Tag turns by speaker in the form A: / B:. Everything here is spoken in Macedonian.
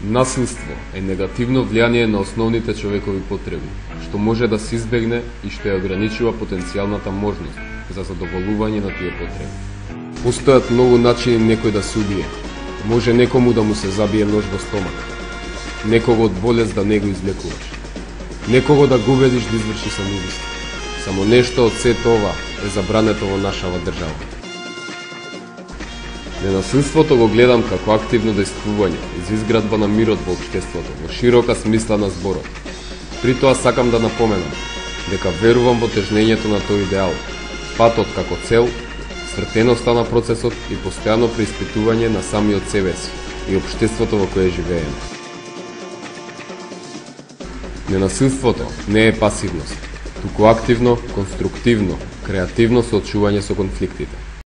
A: Насилство е негативно влијание на основните човекови потреби, што може да се избегне и што ја ограничува потенцијалната можност за задоволување на тие потреби. Постојат многу начини некој да се убие. Може некому да му се забие нож во стомак, некого од болест да не го излекуваш, некого да го убедиш да изврши самоубиство. Само нешто од сето ова е забрането во нашава држава. Ненасилството го гледам како активно действување за изградба на мирот во општеството, во широка смисла на зборот. При тоа сакам да напоменам дека верувам во тежнењето на тој идеал, патот како цел, свртеноста на процесот и постојано преиспитување на самиот себе си и општеството во кое живееме. Ненасилството не е пасивност, туку активно, конструктивно, креативно соочување со конфликтите.